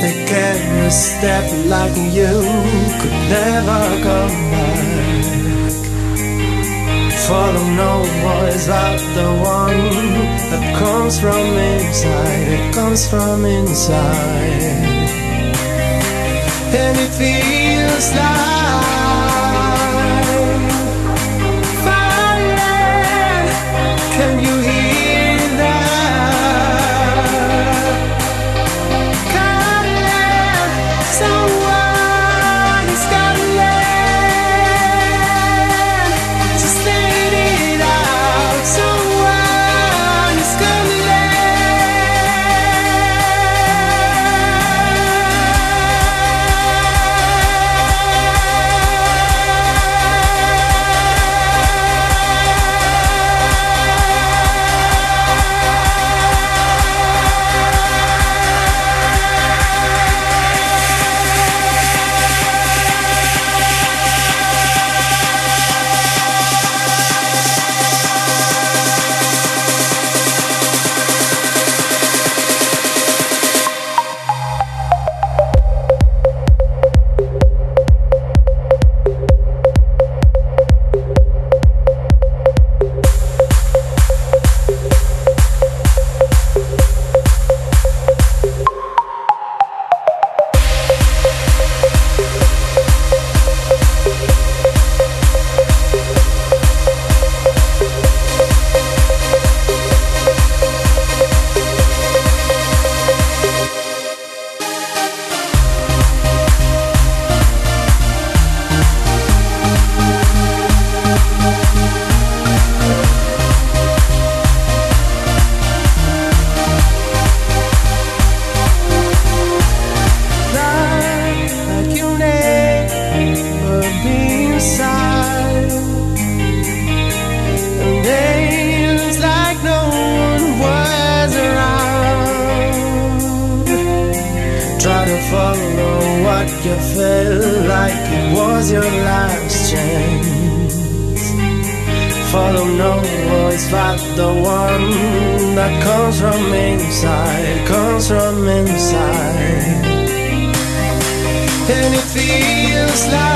take every step like you could never come back. Follow no voice but the one that comes from inside. It comes from inside. And it feels like fire. Can you hear that? Calling, someone is calling. Just let it out. Someone is calling. You felt like it was your last chance. Follow no voice but the one that comes from inside, comes from inside. And it feels like